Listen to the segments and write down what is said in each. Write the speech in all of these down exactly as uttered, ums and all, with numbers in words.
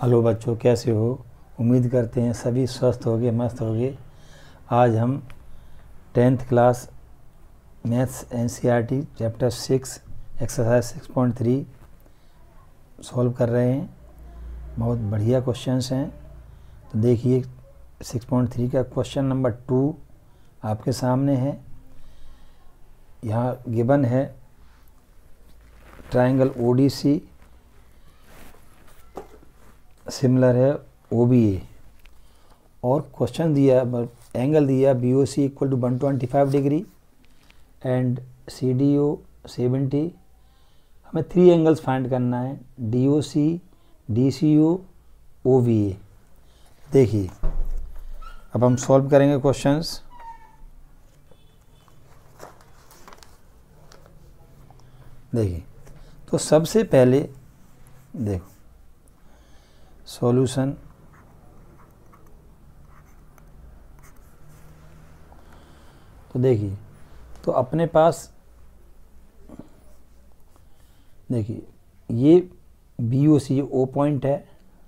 Hello बच्चों, कैसे हो? उम्मीद करते हैं सभी स्वस्थ होगे, मस्त होगे। आज हम tenth class maths NCERT chapter six exercise six point three solve कर रहे हैं। बहुत बढ़िया क्वेश्चंस हैं। तो देखिए, सिक्स पॉइंट थ्री का क्वेश्चन नंबर टू आपके सामने है। यहाँ गिवन है ट्रायंगल ओडीसी सिमिलर है ओ बी ए, और क्वेश्चन दिया, एंगल दिया B O C equal to one twenty five degree and C D O seventy. हमें थ्री एंगल्स फाइंड करना है, D O C, D C O, O B A. देखिए, अब हम सॉल्व करेंगे क्वेश्चंस। देखिए, तो सबसे पहले देखो सॉल्यूशन। तो देखिए, तो अपने पास देखिए ये B O C O point है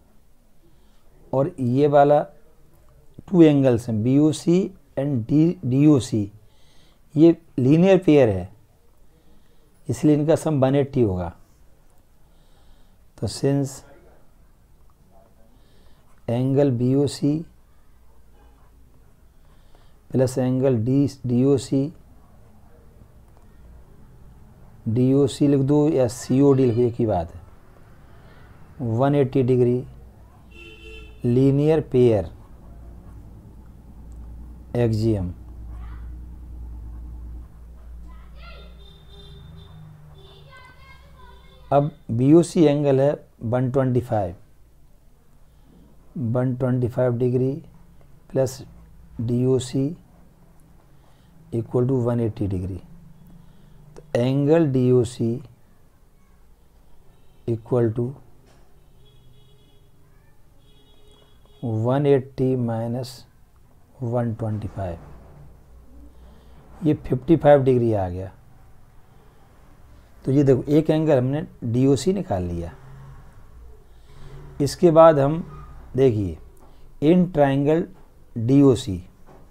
और ये वाला टू एंगल्स हैं B O C and D D O C. ये लीनियर पेयर है, इसलिए इनका सम वन एट्टी होगा। तो since angle B O C plus angle D D O C, D O C लिख दो या सी ओ डी लिख दो, एक ही बात है, one eighty degree linear pair axiom. अब बी ओ सी एंगल है one twenty five, one twenty five degree plus D O C equal to one eighty degree. तो angle D O C equal to one eighty minus one twenty five, ये fifty five degree आ गया। तो ये देखो, एक angle हमने D O सी निकाल लिया। इसके बाद हम देखिए in triangle D O C,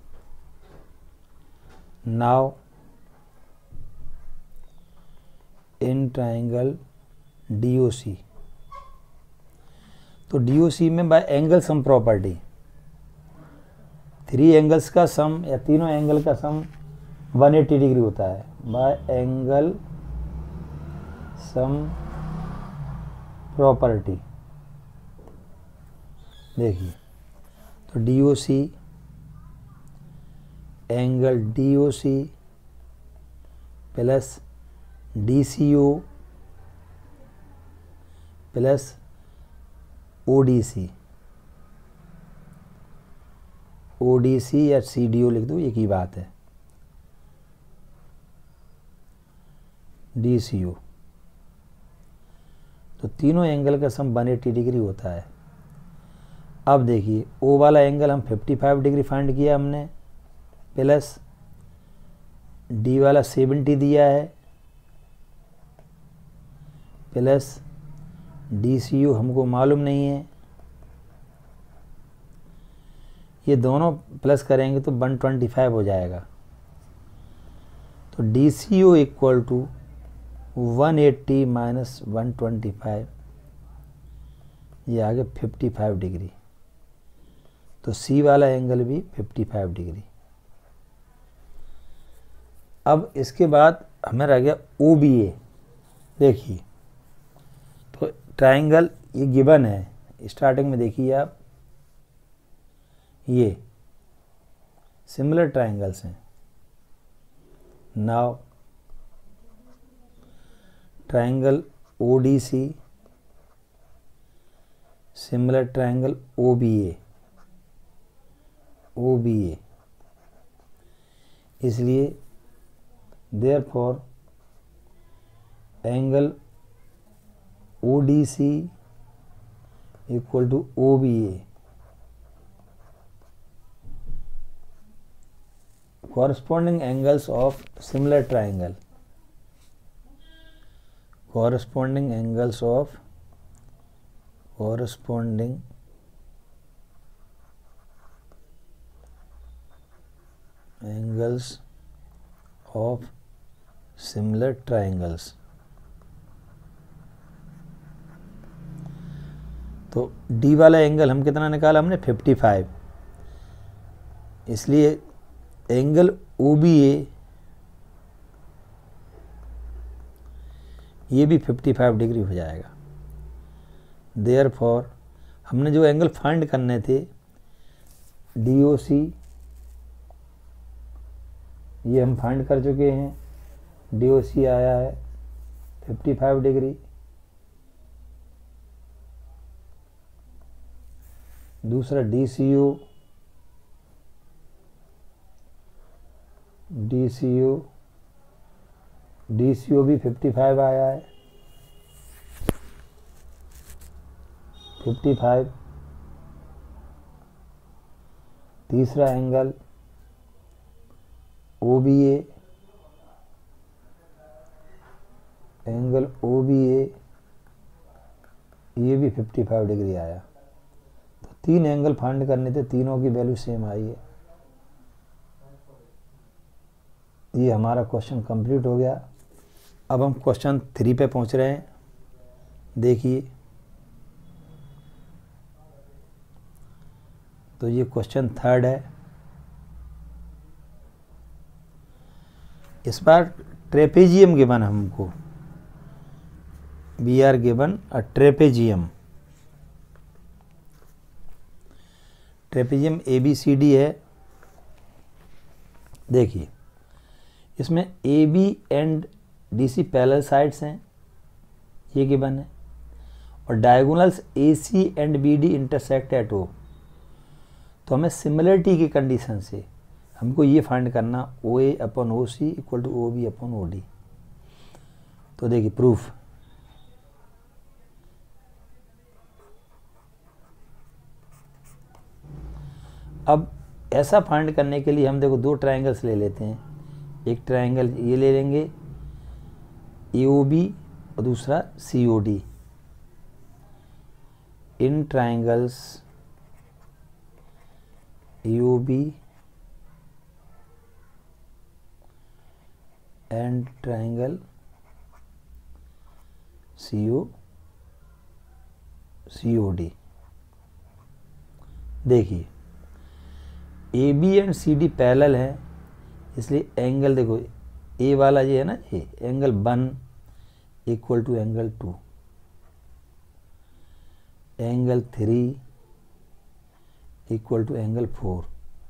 now in triangle D O C. तो डी ओ सी में by angle sum property, three angles का सम या तीनों एंगल का सम वन एट्टी डिग्री होता है। बाय एंगल सम प्रॉपर्टी देखिए, तो D O C angle D O C plus D C O plus O D C, O D C या C D ओ लिख दो, एक ही बात है, डी सी ओ। तो तीनों एंगल का सम वन एट्टी डिग्री होता है। अब देखिए, ओ वाला एंगल हम फिफ्टी फाइव डिग्री फाइंड किया हमने, प्लस डी वाला सेवेंटी दिया है, प्लस डी सी यू हमको मालूम नहीं है। ये दोनों प्लस करेंगे तो वन ट्वेंटी फाइव हो जाएगा। तो D C U equal to one eighty minus one twenty five, ये आ गया फिफ्टी फाइव डिग्री। तो सी वाला एंगल भी फिफ्टी फाइव डिग्री। अब इसके बाद हमें रह गया ओ बी ए। देखिए, तो ट्रायंगल ये गिवन है, स्टार्टिंग में देखिए आप, ये सिमिलर ट्रायंगल्स हैं। Now triangle O D C similar triangle O B A, O B A, इसलिए therefore angle O D C equal to O B A. corresponding angles of similar triangle, corresponding angles of corresponding angles of similar triangles। तो D वाला angle हम कितना निकाला हमने पचपन, इसलिए angle O B A ये भी पचपन डिग्री हो जाएगा। देयरफॉर हमने जो एंगल फाइंड करने थे डी ओ सी ये हम फाइंड कर चुके हैं। डी ओ सी आया है पचपन डिग्री। दूसरा D C O D C O D C O भी पचपन आया है, पचपन। तीसरा angle O B A, angle O B A ये भी पचपन डिग्री आया। तो तीन एंगल फाइंड करने थे, तीनों की वैल्यू सेम आई है। ये हमारा क्वेश्चन कंप्लीट हो गया। अब हम क्वेश्चन थ्री पे पहुंच रहे हैं। देखिए, तो ये क्वेश्चन थर्ड है। इस बार ट्रेपेजियम गिवन हमको, we are given a trapezium. Trapezium A B C D है। देखिए, इसमें A B and D C parallel sides हैं, ये गिवन है, और diagonals A C and B D intersect at O. तो हमें सिमिलरिटी की कंडीशन से हमको ये फाइंड करना O A upon O C equal to O B upon O D. तो देखिए प्रूफ, अब ऐसा फाइंड करने के लिए हम देखो दो ट्रायंगल्स ले लेते हैं। एक ट्रायंगल ये ले लेंगे ए ओ बी और दूसरा C O D. In triangles A O B and triangle C O C O D. देखिए, A B and C D parallel है, इसलिए एंगल देखो ए वाला ये है ना, ये angle one equal to angle two, angle three equal to angle four.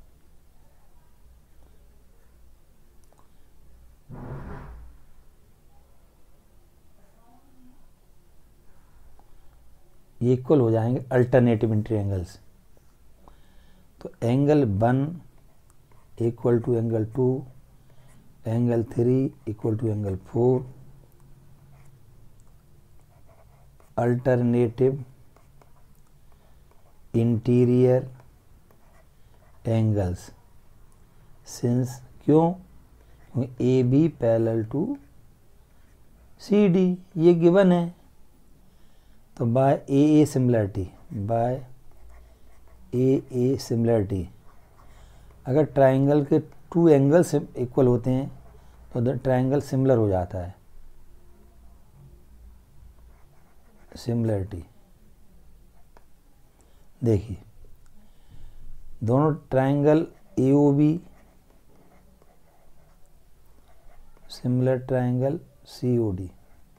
ये इक्वल हो जाएंगे अल्टरनेटिव इन ट्रायंगल्स। तो angle one equal to angle two, angle three equal to angle four, alternative interior angles. Since क्यों? A B parallel to C D ये given है। तो by A A similarity, by A A similarity, अगर triangle के two angles equal होते हैं तो the triangle similar हो जाता है। सिमिलरिटी देखिए, दोनों triangle A O B similar triangle C O D.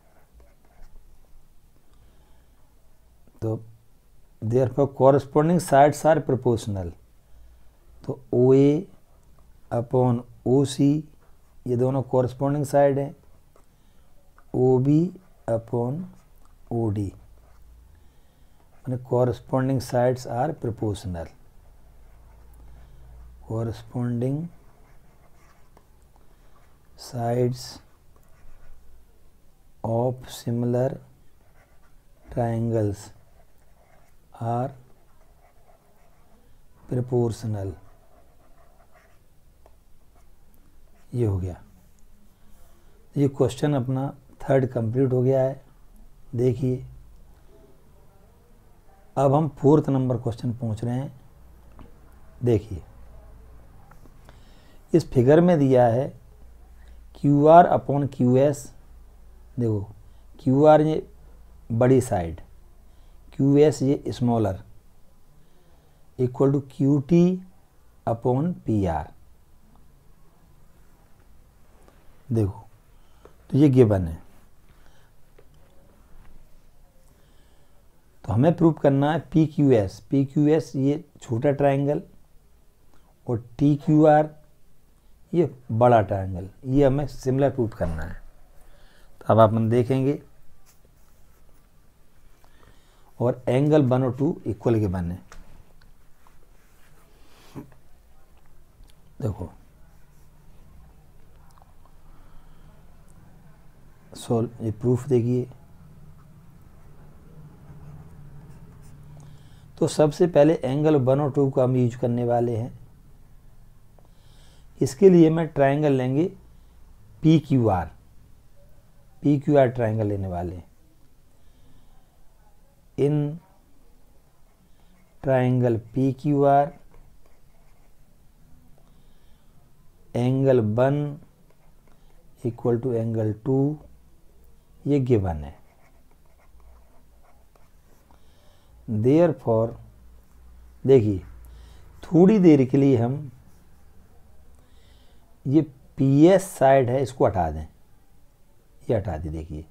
तो therefore corresponding sides are proportional. तो O A upon O C ये दोनों कॉरस्पॉन्डिंग साइड हैं, O B upon O D माने corresponding sides are proportional. Corresponding sides of similar triangles are proportional. ये हो गया। ये क्वेश्चन अपना थर्ड कंप्लीट हो गया है। देखिए, अब हम फोर्थ नंबर क्वेश्चन पहुंच रहे हैं। देखिए, इस फिगर में दिया है Q R upon Q S. देखो, क्यू आर ये बड़ी साइड, क्यू एस ये smaller, equal to Q T upon P R. देखो, तो ये गिवन है, तो हमें प्रूव करना है P Q S. P Q S ये छोटा ट्रायंगल और टी क्यू आर ये बड़ा ट्रायंगल, ये हमें सिमिलर प्रूव करना है। तो अब अपन देखेंगे, और एंगल वन और टू इक्वल के बने। देखो, सोल्व ये प्रूफ देखिए। तो सबसे पहले एंगल वन और टू को हम यूज करने वाले हैं। इसके लिए मैं ट्रायंगल लेंगे P Q R, P Q R triangle लेने वाले हैं। In triangle P Q R angle one equal to angle two, ये गिवन है। देयरफॉर देखिए, थोड़ी देर के लिए हम ये पी एस साइड है इसको हटा दें, ये हटा दी। देखिए,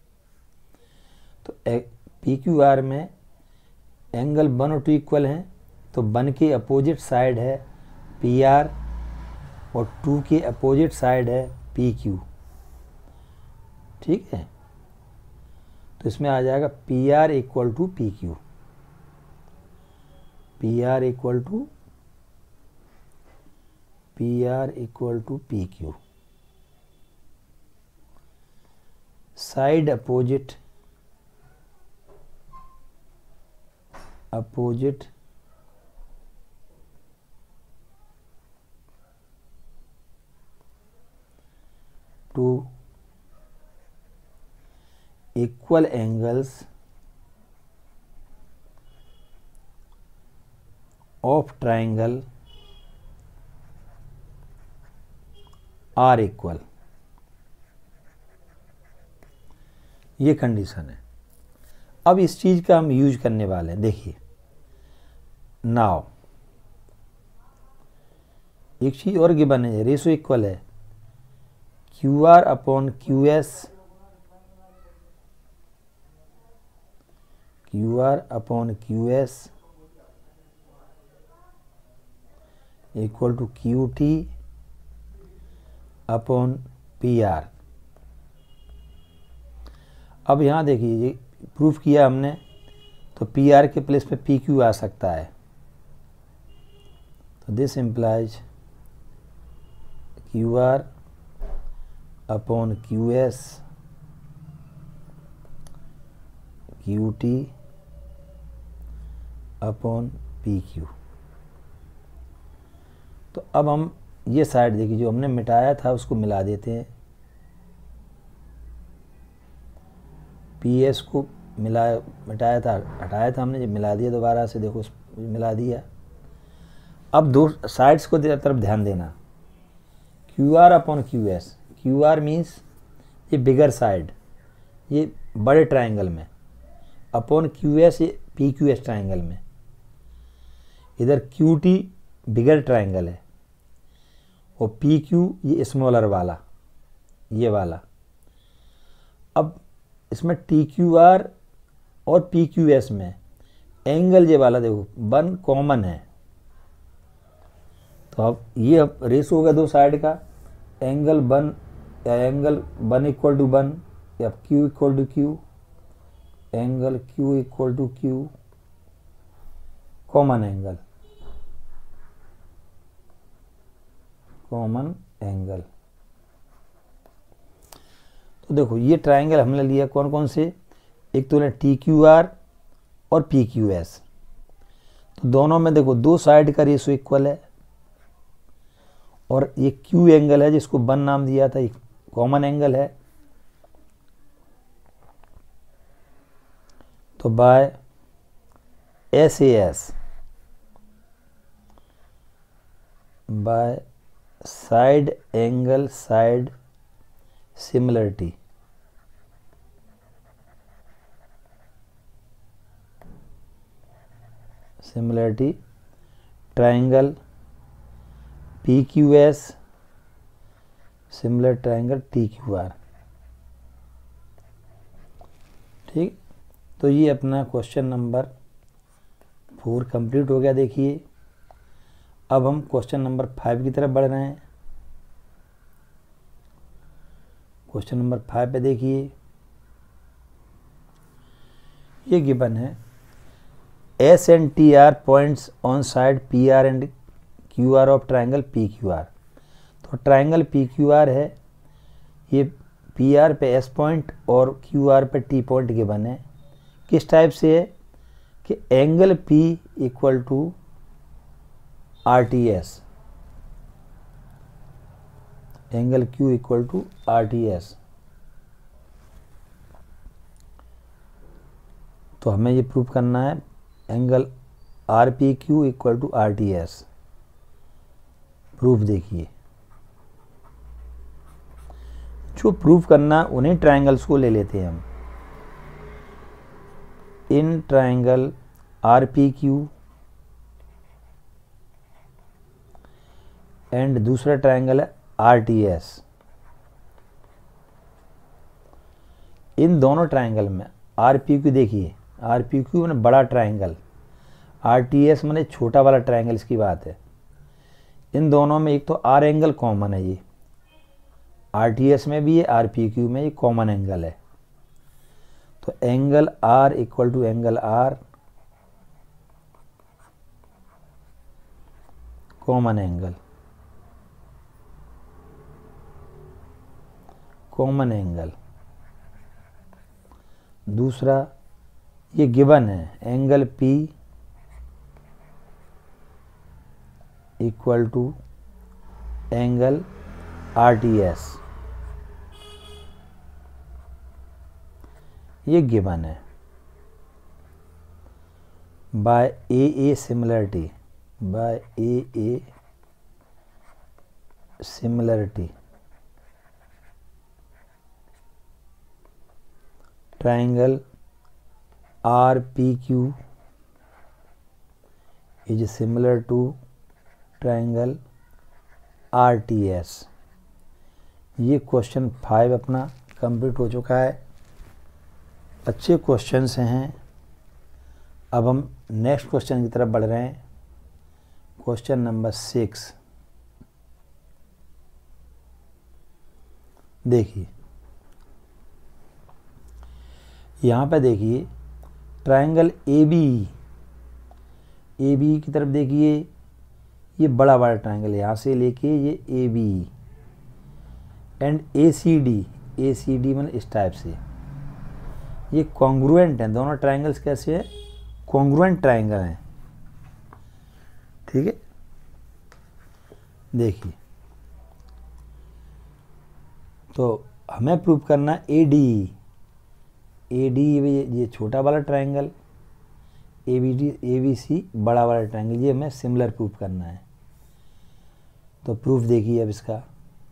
तो पी क्यू आर में एंगल वन और टू इक्वल हैं, तो वन के अपोजिट साइड है पी आर और टू के अपोजिट साइड है पी क्यू। ठीक है, तो इसमें आ जाएगा P R equal to P Q, P R equal to P R equal to P Q. Side opposite opposite to equal angles of triangle are equal, ये condition है। अब इस चीज का हम यूज करने वाले हैं। देखिए, नाउ एक चीज और गिवन है, रेशो इक्वल है Q R upon Q S, Q R upon Q S equal to Q T upon P R. अब यहाँ देखिए, ये प्रूफ किया हमने, तो पी आर के प्लेस पे पी क्यू आ सकता है। तो this implies Q R upon Q S Q T upon P Q. तो अब हम ये साइड देखिए, जो हमने मिटाया था उसको मिला देते हैं। पी एस को मिला मिटाया था, हटाया था हमने, जब मिला दिया दोबारा से, देखो मिला दिया। अब दो साइड्स को तरफ ध्यान देना, Q R upon Q S. Q R means ये बिगर साइड, ये बड़े ट्रायंगल में, अपॉन क्यू एस ये पी क्यू एस ट्रायंगल में। इधर क्यू टी बिगर ट्रायंगल है और पी क्यू ये स्मॉलर वाला, ये वाला। अब इसमें टी क्यू आर और पी क्यू एस में एंगल ये वाला देखो वन कॉमन है, तो अब ये अब रेस होगा दो साइड का, एंगल वन या angle one equal to one या Q equal to Q, angle Q equal to Q, common angle, common angle. तो देखो, ये ट्रायंगल हमने लिया कौन कौन से, एक तो टी क्यू आर और पी क्यू एस। तो दोनों में देखो दो साइड का रेशो इक्वल है, और ये क्यू एंगल है जिसको वन नाम दिया था, एक कॉमन एंगल है। तो by S A S by side angle side similarity, similarity triangle P Q S similar triangle T Q R. ठीक, तो ये अपना क्वेश्चन नंबर फोर कंप्लीट हो गया। देखिए अब हम क्वेश्चन नंबर फाइव की तरफ बढ़ रहे हैं। क्वेश्चन नंबर फाइव पे देखिए, ये गिवन है S and T are points on side P R and Q R of triangle P Q R. तो ट्राइंगल पी क्यू आर है, ये पी आर पे एस पॉइंट और क्यू आर पे टी पॉइंट गिवन है। किस type से है कि angle P equal to R T S, angle Q equal to R T S. तो हमें ये प्रूव करना है angle R P Q equal to R T S. Proof देखिए, जो प्रूफ करना उन्हीं ट्राइंगल्स को ले लेते हैं हम। In triangle R P Q and दूसरा ट्राइंगल है आर टी एस। इन दोनों ट्राइंगल में आर पी क्यू देखिए, आर पी क्यू मैंने बड़ा ट्राइंगल, आर टी एस मैंने छोटा वाला ट्राइंगल, इसकी बात है। इन दोनों में एक तो आर एंगल कॉमन है, ये आर टी एस में भी है, आर पी क्यू में ये कॉमन एंगल है। तो angle R equal to angle R common angle, common angle. दूसरा ये गिवन है angle P equal to angle R T S, ये गिवन है by A A similarity, by A A similarity triangle R P Q is similar to triangle R T S. ये question five अपना complete हो चुका है। अच्छे questions हैं। अब हम नेक्स्ट क्वेश्चन की तरफ बढ़ रहे हैं। क्वेश्चन नंबर सिक्स देखिए, यहाँ पे देखिए triangle A B, A B की तरफ देखिए, ये बड़ा बड़ा ट्राइंगल यहाँ से लेके ये A B and A C D, A C D मतलब इस टाइप से ये कॉन्ग्रुएंट हैं। दोनों ट्राइंगल्स कैसे हैं? कॉन्ग्रुएंट ट्राइंगल हैं। ठीक है, देखिए तो हमें प्रूव करना ए डी, ए डी ये छोटा वाला triangle, A B D A B C बड़ा वाला ट्राइंगल, ये हमें सिमिलर प्रूव करना है। तो प्रूफ देखिए अब इसका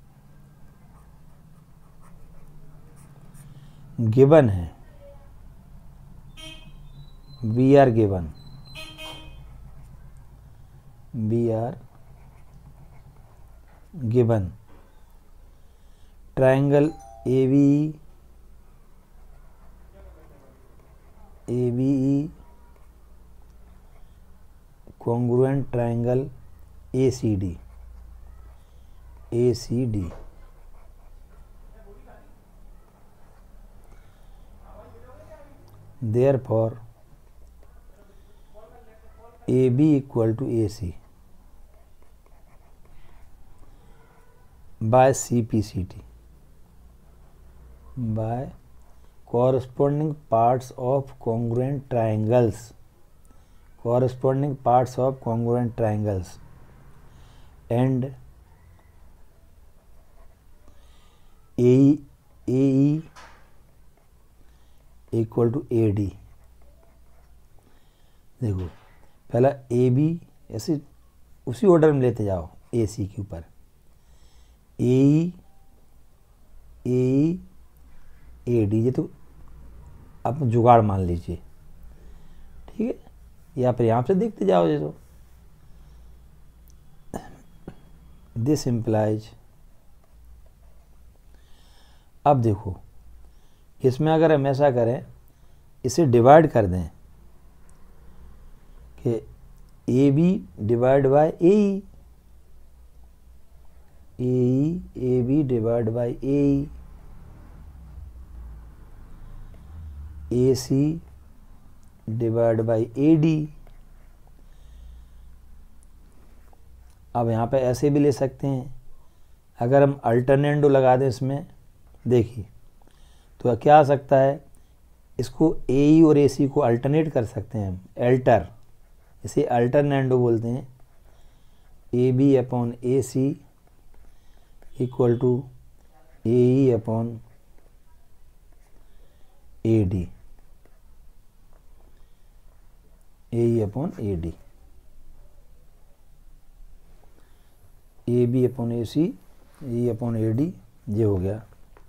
गिवन है, we are given, we are given triangle A B A B congruent triangle A C D, A C D therefore A B equal to A C by C P C T by corresponding parts of congruent triangles, corresponding parts of congruent triangles and A E, A E equal to A D. देखो पहला A B, ऐसे उसी order में लेते जाओ, ए सी के ऊपर ए E, A E, A D, ये तो आप जुगाड़ मान लीजिए, ठीक है, या फिर यहाँ से देखते जाओ। ये तो दिस इम्प्लाइज, अब देखो इसमें अगर हम ऐसा करें, इसे डिवाइड कर दें कि A B divide by A E, A E, A B divide by A E, A C divide by A D. अब यहाँ पे ऐसे भी ले सकते हैं, अगर हम अल्टरनेंडो लगा दें इसमें, देखिए तो क्या आ सकता है, इसको ए ई और ए सी को अल्टरनेट कर सकते हैं हम, एल्टर, इसे अल्टरनेंडो बोलते हैं। A B upon A C equal to A E upon A D, A E upon A D, A B upon A C, A upon A D, ये हो गया,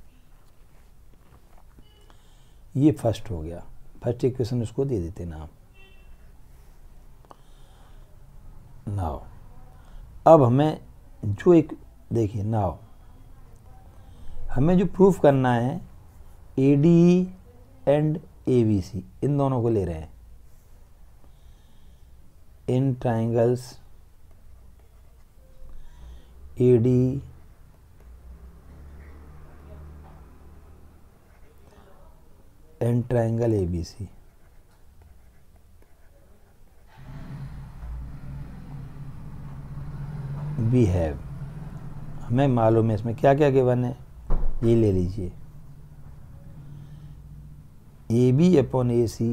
ये फर्स्ट हो गया। फर्स्ट इक्वेशन उसको दे देते नाम। नाउ अब हमें जो एक देखिए, नाउ हमें जो प्रूफ करना है, A D and A B C, इन दोनों को ले रहे हैं। In triangles A D and triangle A B C, we have, हमें मालूम है इसमें क्या क्या गिवन है, ये ले लीजिए। A B upon A C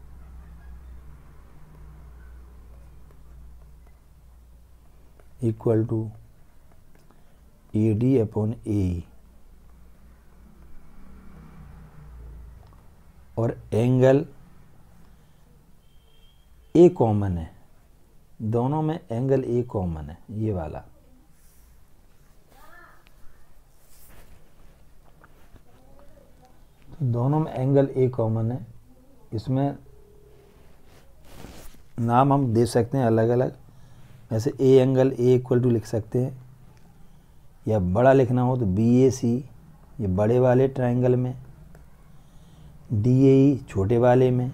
equal to A D upon A, और एंगल ए कॉमन है, दोनों में एंगल ए कॉमन है, ये वाला। तो दोनों में एंगल ए कॉमन है, इसमें नाम हम दे सकते हैं अलग अलग, वैसे A angle A equal to लिख सकते हैं, या बड़ा लिखना हो तो बी ए सी, ये बड़े वाले ट्रायंगल में, डी ए ई छोटे वाले में।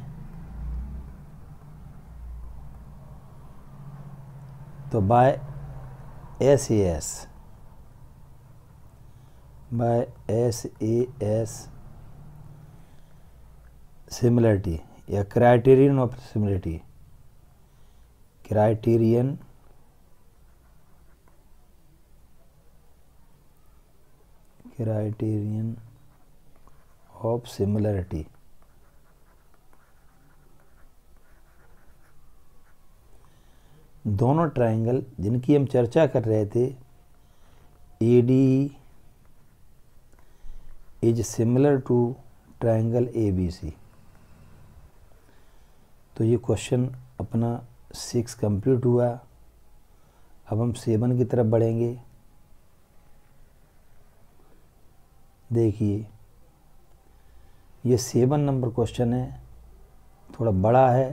तो by S A S, by S A S similarity, या criterion of similarity, criterion criterion of similarity, दोनों ट्रायंगल जिनकी हम चर्चा कर रहे थे, A D is similar to triangle A B C. तो ये क्वेश्चन अपना सिक्स कंप्लीट हुआ। अब हम सेवन की तरफ बढ़ेंगे। देखिए ये सेवन नंबर क्वेश्चन है, थोड़ा बड़ा है।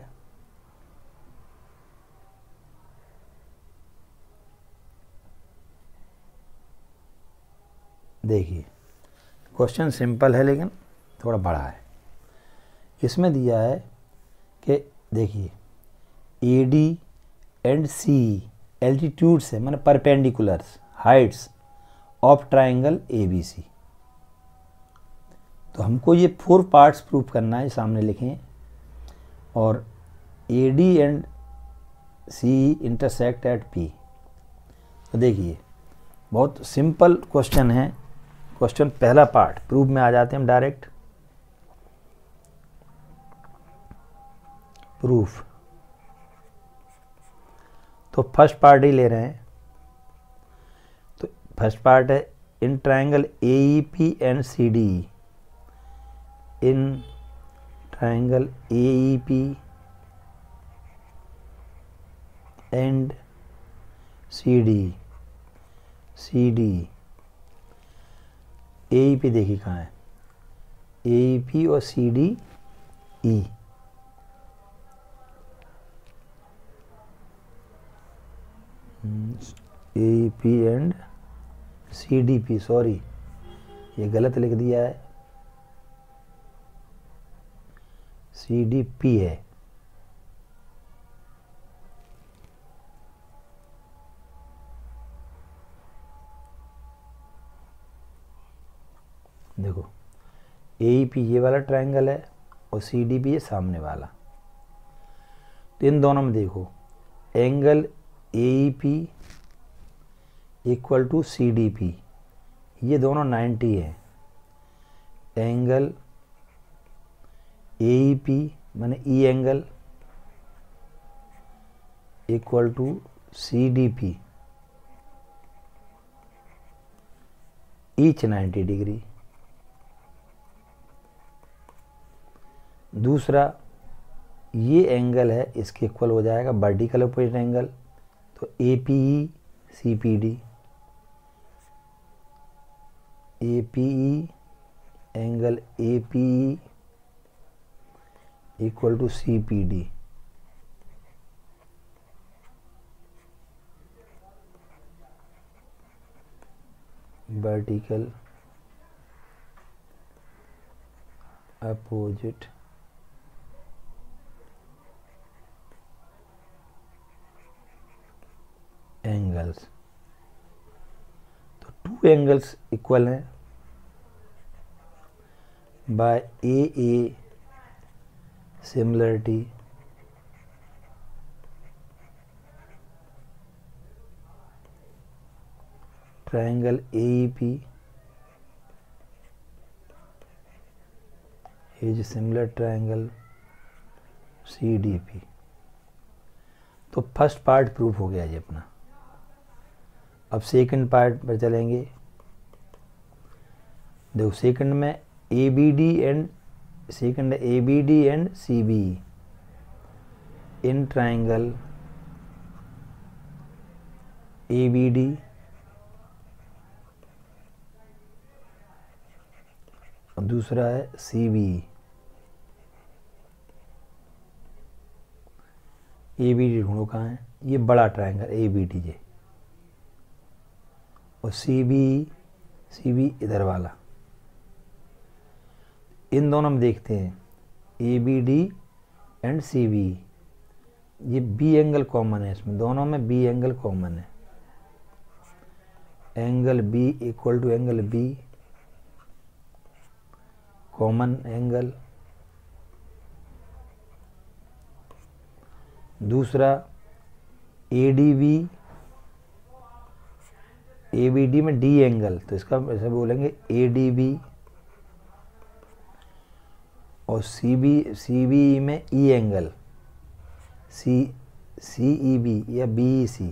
देखिए क्वेश्चन सिंपल है लेकिन थोड़ा बड़ा है। इसमें दिया है कि देखिए A D and C altitudes है, माने perpendiculars, heights of triangle A B C. तो हमको ये फोर पार्ट्स प्रूफ करना है, सामने लिखें। और A D and C intersect at P. तो देखिए बहुत सिंपल क्वेश्चन है। क्वेश्चन पहला पार्ट प्रूफ में आ जाते हैं हम डायरेक्ट। प्रूफ तो फर्स्ट पार्ट ही ले रहे हैं। तो फर्स्ट पार्ट है in triangle A E P and C D, in triangle A E P and C D, C D, A E P देखिए कहाँ है, ए ई पी और C D E, A E P and C D P, sorry ये गलत लिख दिया है, सी D P है। देखो ए ई पी ये वाला ट्रायंगल है और सी डी पी ये सामने वाला, तो इन दोनों में देखो angle A E P equal to C D P, ये दोनों नाइन्टी है। एंगल ए ई पी माने E angle equal to C D P, each ninety degree. दूसरा ये एंगल है, इसके इक्वल हो जाएगा वर्टिकल अपोजिट एंगल, तो A P E C P D, A P E angle A P E equal to C P D. Vertical opposite angles, तो two angles equal हैं by A A similarity triangle A E P is similar triangle C D P. तो first part proof हो गया जी अपना। अब second part पर चलेंगे। देखो सेकंड में A B D and second A B D and C B in triangle A B D और दूसरा है C B. A B D ढूंढो कहाँ है, ये बड़ा triangle A B D J, और सी बी सी बी इधर वाला। इन दोनों में देखते हैं A B D and C B, ये बी एंगल कॉमन है इसमें, दोनों में बी एंगल कॉमन है। Angle B equal to angle B, common angle. दूसरा A D B, A B D में डी एंगल, तो इसका ऐसे बोलेंगे ए डी बी, और सी बी सी बी में E angle C C E B या B E C,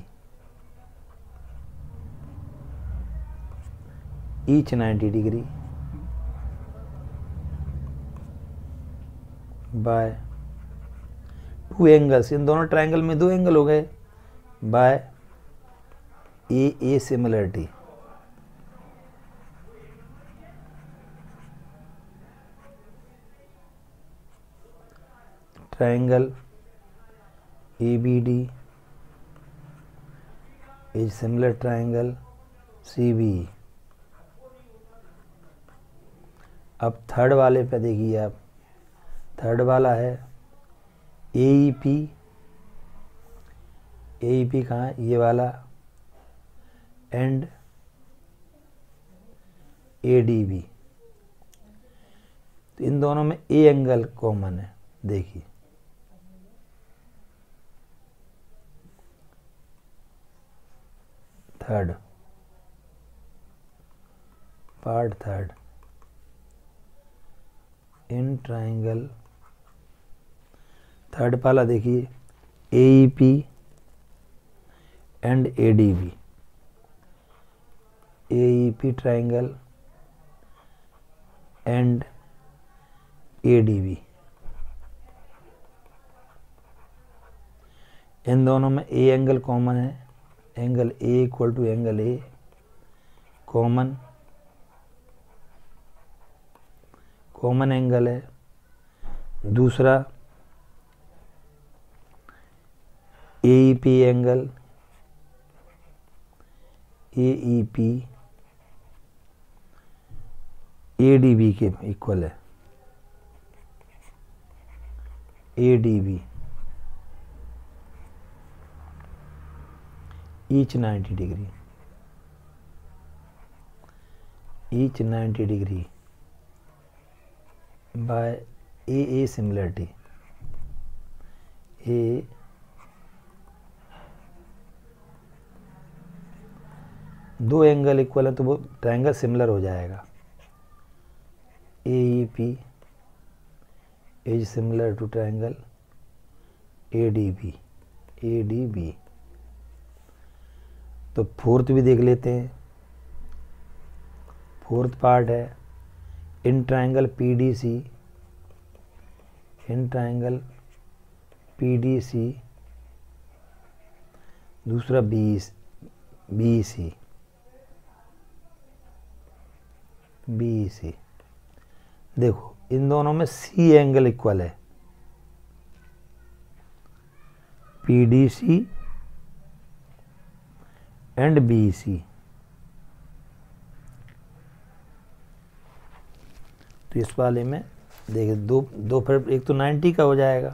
each ninety degree by two angles. इन दोनों ट्रायंगल में दो एंगल हो गए by A A similarity. Triangle A B D is similar triangle C B. अब third वाले पे देखिए आप, थर्ड वाला है A E P. A E P कहाँ है, ये वाला, एंड ए डी बी। तो इन दोनों में ए एंगल कॉमन है। देखिए third part, third in triangle, third वाला देखिए A E P and A D B, A E P triangle and A D B. इन दोनों में ए एंगल कॉमन है, angle A equal to angle A common common angle है। दूसरा A E P angle, A E P A D B के equal है, A D B each ninety degree, each ninety degree by A A similarity, ए दो angle equal है तो वो triangle similar हो जाएगा। A E P is similar to triangle A D B, A D B. तो fourth भी देख लेते हैं। फोर्थ पार्ट है in triangle P D C, in triangle P D C, दूसरा B B C, B C. देखो इन दोनों में सी एंगल इक्वल है, P D C and B C. तो इस वाले में देखिए दो दो फिर एक तो नाइन्टी का हो जाएगा,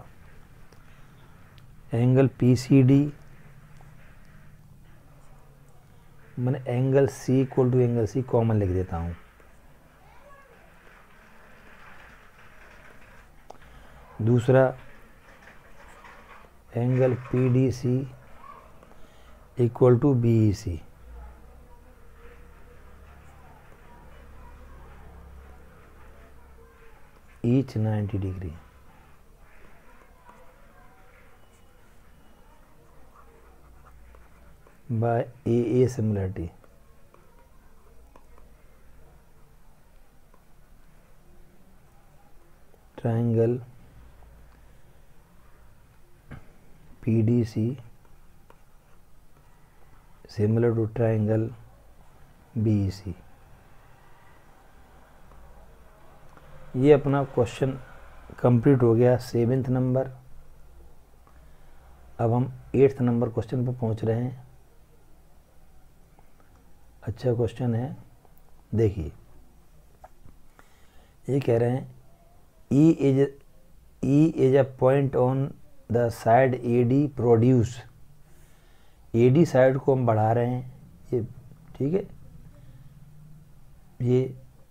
एंगल पी सी डी मैंने angle C equal to angle C common लिख देता हूँ। दूसरा angle P D C equal to B C, each ninety degree by A A similarity. Triangle P D C similar to triangle B C. ये अपना question complete हो गया, seventh number. अब हम एट्थ नंबर क्वेश्चन पर पहुंच रहे हैं। अच्छा क्वेश्चन है, देखिए ये कह रहे हैं E is E is a point on the side A D produce, A D side को हम बढ़ा रहे हैं, ये ठीक है। ये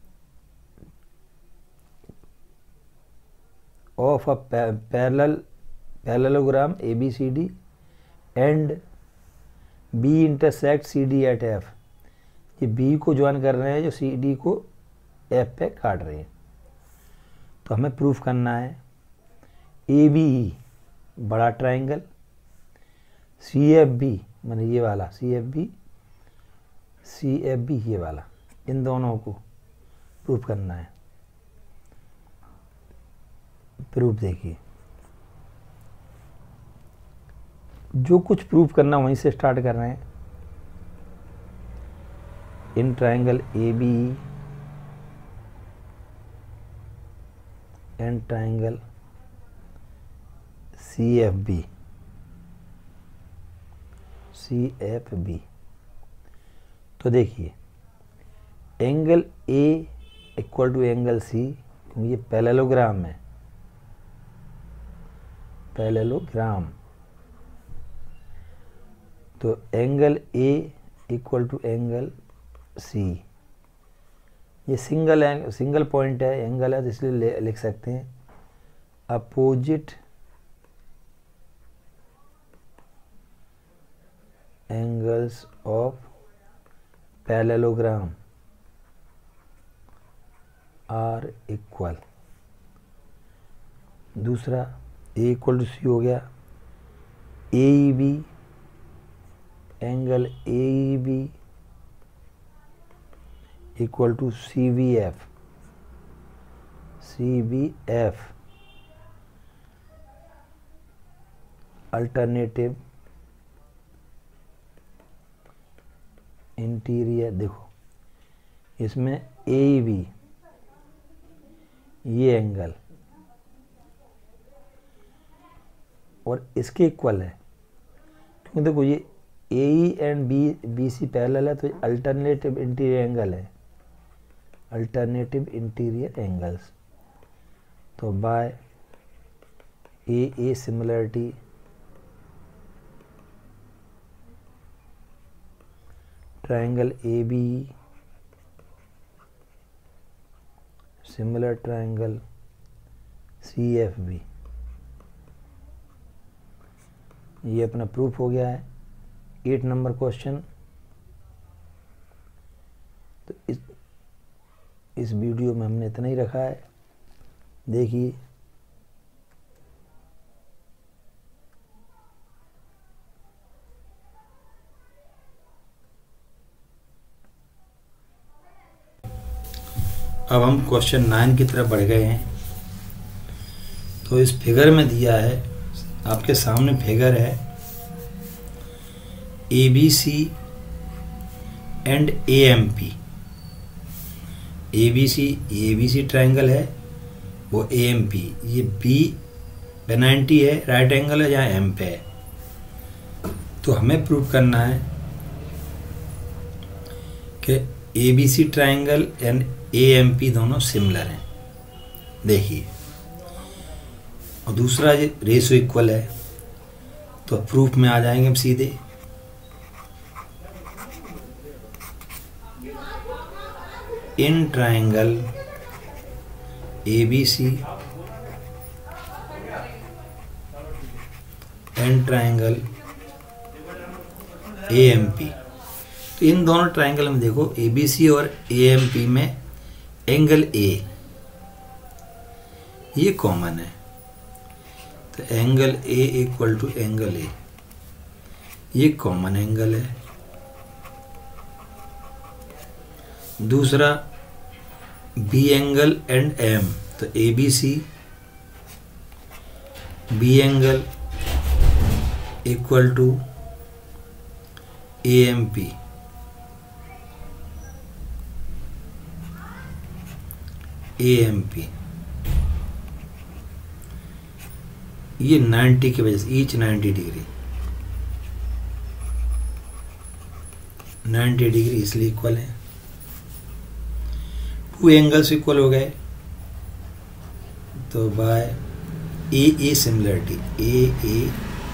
of a parallel parallelogram A B C D and B intersect C D at F. ये बी को ज्वाइन कर रहे हैं जो सी डी को एफ पे काट रहे हैं। तो हमें प्रूफ करना है ए बी ई बड़ा ट्रायंगल, सी एफ बी मैंने ये वाला C F B C F B ये वाला, इन दोनों को प्रूफ करना है। प्रूफ देखिए, जो कुछ प्रूफ करना वहीं से स्टार्ट कर रहे हैं। In triangle A B and triangle C F B, C F B. तो देखिए angle A equal to angle C, क्योंकि ये पैरेललोग्राम है, पैरेललोग्राम। तो angle A equal to angle C, ये सिंगल एंग सिंगल पॉइंट है, एंगल है, तो इसलिए लिख सकते हैं opposite angles of parallelogram are equal. दूसरा ए इक्वल टू सी हो गया, A E B angle A E B equal to C B F, C B F alternative interior, देखो इसमें ए बी ये एंगल और इसके इक्वल है, क्योंकि देखो ये A and B B C parallel है, तो अल्टरनेटिव इंटीरियर एंगल है, अल्टरनेटिव इंटीरियर एंगल्स। तो by A A similarity triangle A B similar triangle C F B, ये अपना प्रूफ हो गया है। Eight number question. तो इस इस वीडियो में हमने इतना ही रखा है, देखिए अब हम क्वेश्चन नाइन की तरफ बढ़ गए हैं। तो इस फिगर में दिया है, आपके सामने फिगर है A B C and A M P. A B C A B C triangle है, वो ए एम पी, ये बी पे नाइन्टी है, राइट एंगल है जहाँ एम पे है। तो हमें प्रूव करना है कि A B C triangle and A M P दोनों सिमिलर हैं, देखिए। और दूसरा ये रेशो इक्वल है, तो प्रूफ में आ जाएंगे हम सीधे। In triangle A B C and triangle A M P, तो इन दोनों ट्राइंगल में देखो ए बी सी और ए एम पी में एंगल ए ये कॉमन है, तो angle A equal to angle A, ये कॉमन एंगल है। दूसरा बी एंगल एंड एम, तो A B C B angle equal to A M P, A M P, ये ninety की वजह से each ninety degree, ninety degree इसलिए equal है। टू एंगल्स इक्वल हो गए, तो by A A similarity, A A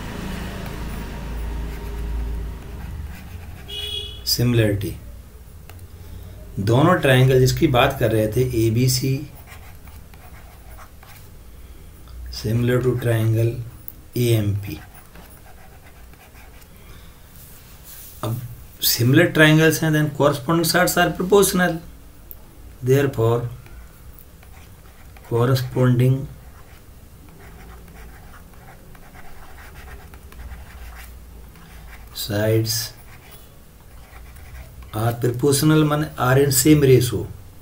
similarity, दोनों ट्रायंगल जिसकी बात कर रहे थे A B C similar to triangle A M P. अब सिमिलर ट्रायंगल्स हैं, then corresponding sides are proportional, therefore corresponding sides are proportional, man are in same ratio,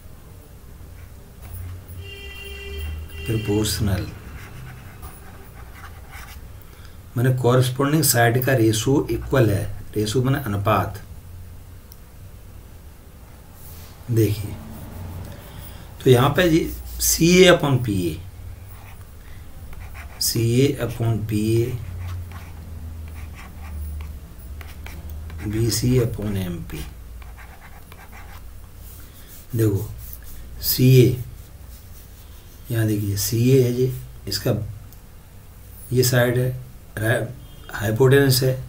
proportional माने corresponding side का रेशो इक्वल है, ratio माने अनुपात। देखिए तो यहाँ पे जी C A upon P A, C A upon P A, B C upon M P. देखो सी ए, यहाँ देखिए सी ए है जी, इसका ये साइड है, हाइपोटेनस है।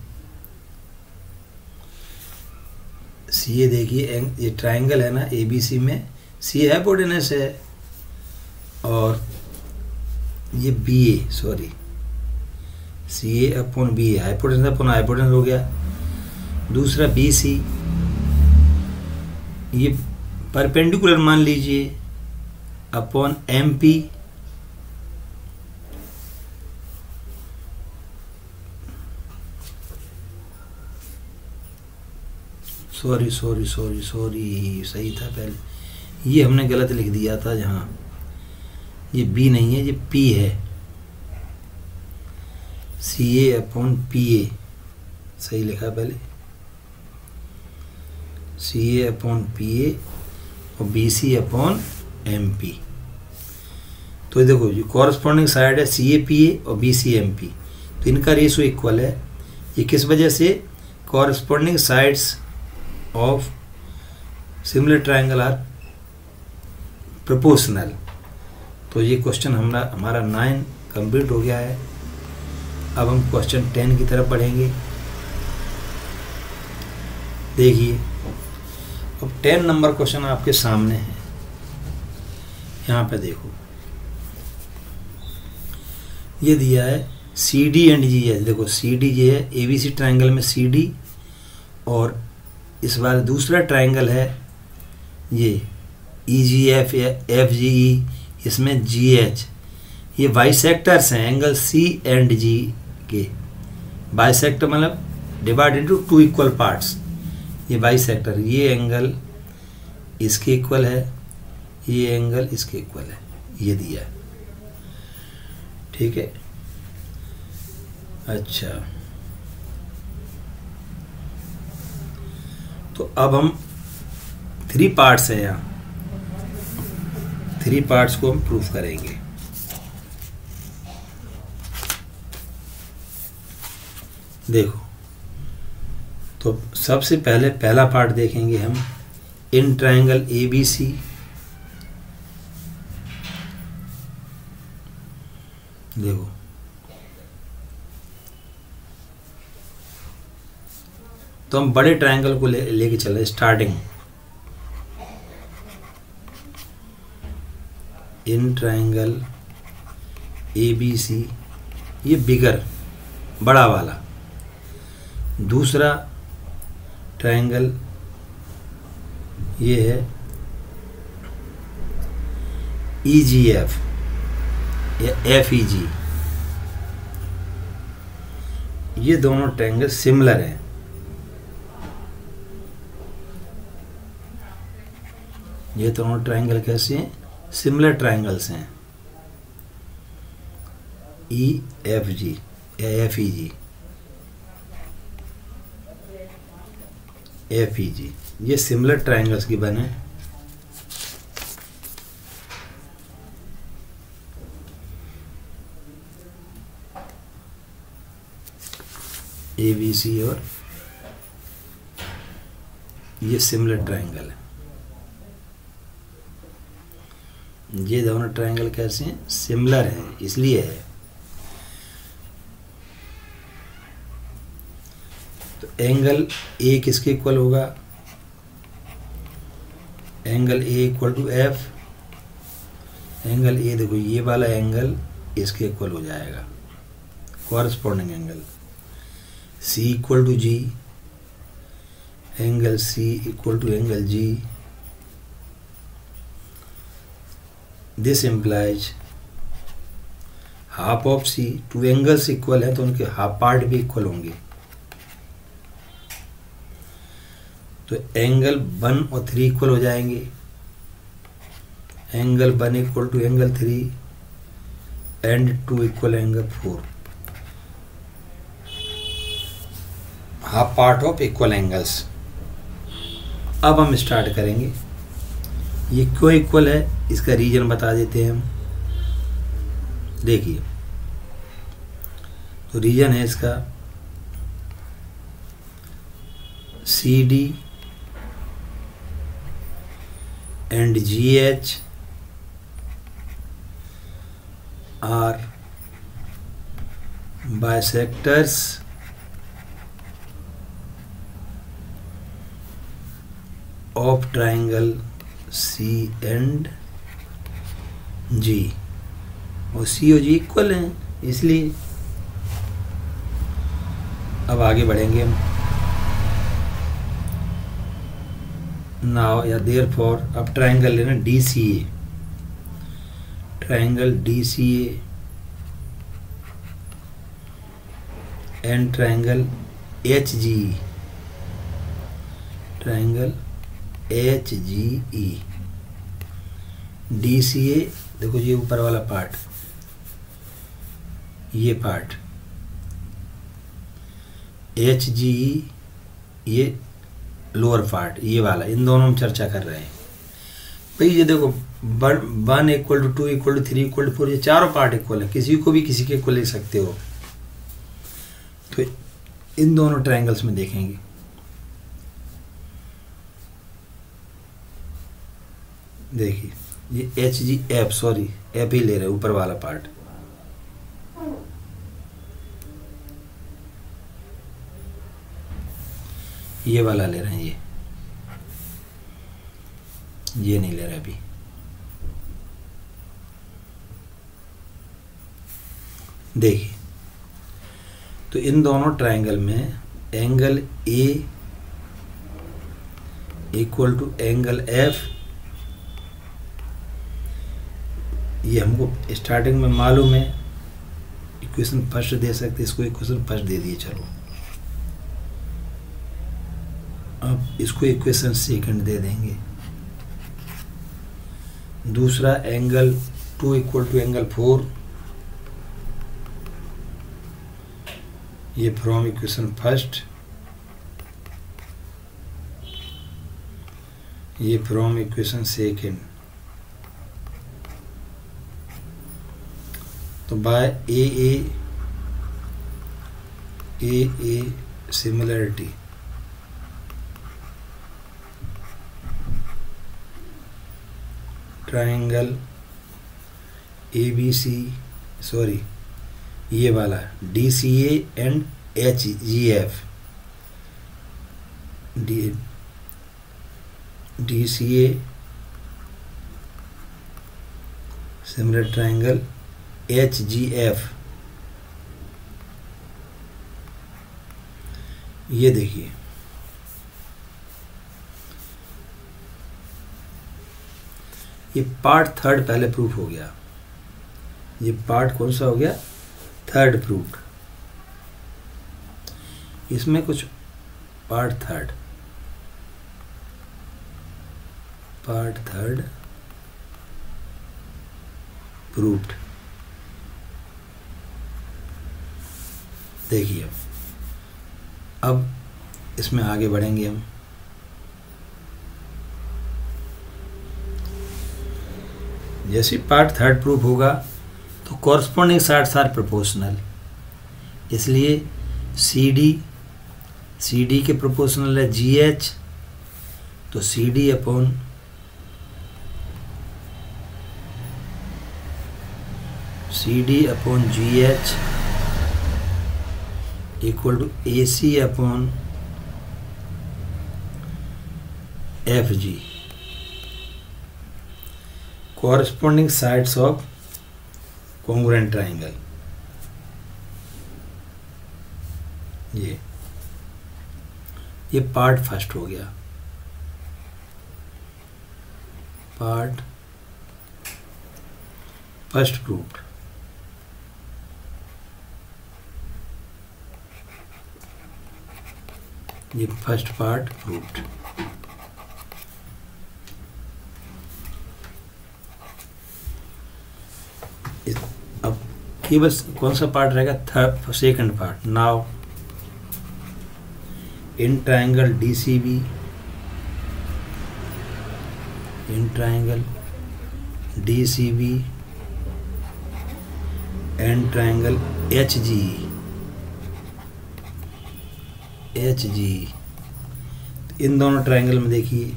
सी ए देखिए, ये ट्राइंगल है ना ए बी सी में, सी हाइपोटेनस है, और ये B A, sorry C A upon B A, hypotenuse upon hypotenuse हो गया। दूसरा बी सी, ये परपेंडिकुलर मान लीजिए upon M P, sorry sorry sorry sorry सही था पहले, ये हमने गलत लिख दिया था, जहाँ ये बी नहीं है, ये पी है, सी ए अपॉन पी ए सही लिखा पहले, सी ए अपॉन पी ए और B C upon M P. तो देखो ये कॉरस्पॉन्डिंग साइड है सी ए पी ए और बी सी एम पी, तो इनका रेशो इक्वल है। ये किस वजह से? Corresponding sides of similar triangle are proportional. तो ये क्वेश्चन हमारा हमारा नाइन कंप्लीट हो गया है। अब हम क्वेश्चन टेन की तरफ बढ़ेंगे। देखिए अब टेन नंबर क्वेश्चन आपके सामने है। यहाँ पे देखो ये दिया है सी डी एंड जी है। देखो सी डी ये है ए बी सी ट्राइंगल में सी डी, और इस बार दूसरा ट्राइंगल है ये ई जी एफ या एफ जी ई, इसमें जी एच। ये बाइसेक्टर्स हैं एंगल सी एंड जी के। बाइसेक्टर मतलब divide into two equal parts. ये बाइसेक्टर, ये एंगल इसके इक्वल है, ये एंगल इसके इक्वल है, ये दिया है। ठीक है, अच्छा तो अब हम थ्री पार्ट्स हैं यहाँ, थ्री पार्ट्स को हम प्रूफ करेंगे। देखो तो सबसे पहले पहला पार्ट देखेंगे हम, इन ट्रायंगल ए बी सी देखो तो हम बड़े ट्रायंगल को ले लेके चले। Starting in triangle A B C, ये बिगर बड़ा वाला। दूसरा ट्रायंगल ये है ई जी एफ या एफ ई जी। ये दोनों ट्रायंगल सिमिलर हैं। ये दोनों ट्रायंगल कैसे हैं? सिमिलर ट्रायंगल्स हैं। ई एफ जी या एफ ई जी, एफ ई जी ये सिमिलर ट्रायंगल्स की बने। ए बी सी और ये सिमिलर ट्रायंगल है। ये दोनों ट्रायंगल कैसे हैं? सिमिलर हैं, इसलिए है। तो एंगल ए किसके इक्वल होगा? Angle A equal to F. Angle A देखो ये वाला एंगल इसके इक्वल हो जाएगा, corresponding angle. C equal to G, angle C equal to angle G. This implies half of C, two angles equal है तो उनके हाफ पार्ट भी इक्वल होंगे। तो एंगल वन और थ्री इक्वल हो जाएंगे। Angle one equal to angle three and two equal angle four. Half part of equal angles. अब हम स्टार्ट करेंगे। ये क्यों इक्वल है इसका रीजन बता देते हैं हम। देखिए तो रीजन है इसका C D and G H are bisectors of triangle C and G, और सी और जी इक्वल हैं, इसलिए। अब आगे बढ़ेंगे हम। नाउ या देयर फॉर, अब ट्रायंगल लेना D C A, triangle D C A and triangle H G, triangle H G E. D C A देखो ये ऊपर वाला पार्ट, ये पार्ट। एच जी ई ये लोअर पार्ट ये वाला, इन दोनों में चर्चा कर रहे हैं भाई। ये देखो one equal to two equal to three equal to four, ये चारों पार्ट इक्वल है, किसी को भी किसी के इक्वल लिख सकते हो। तो इन दोनों ट्रायंगल्स में देखेंगे। देखिए ये H G F, sorry F ही ले रहे ऊपर वाला पार्ट, ये वाला ले रहे हैं, ये ये नहीं ले रहे अभी। देखिए तो इन दोनों ट्रायंगल में angle A equal to angle F, ये हमको स्टार्टिंग में मालूम है। इक्वेशन फर्स्ट दे सकते, इसको इक्वेशन फर्स्ट दे दिए। चलो अब इसको इक्वेशन सेकंड दे देंगे। दूसरा angle two equal to angle four, ये फ्रॉम इक्वेशन फर्स्ट, ये फ्रॉम इक्वेशन सेकंड। तो by A A A A similarity triangle A B C, sorry ये वाला D C A and H G F, D D C A similar triangle H G F. ये देखिए ये part third पहले proof हो गया। ये पार्ट कौन सा हो गया? Third proof. इसमें कुछ part third, part third proved. देखिए अब इसमें आगे बढ़ेंगे हम। जैसे पार्ट थर्ड प्रूफ होगा तो कॉरस्पॉन्डिंग साइड्स आर प्रोपोर्शनल, इसलिए सी डी सी डी के प्रोपोर्शनल है जी एच, तो C D upon C D upon G H equal to A C upon F G, corresponding sides of congruent triangle। ये ये part first हो गया, part first proved. ये first part proved. अब ये बस कौन सा पार्ट रहेगा? Third second part. Now in triangle D C B, in triangle D C B and triangle H G H G, इन दोनों ट्रायंगल में देखिए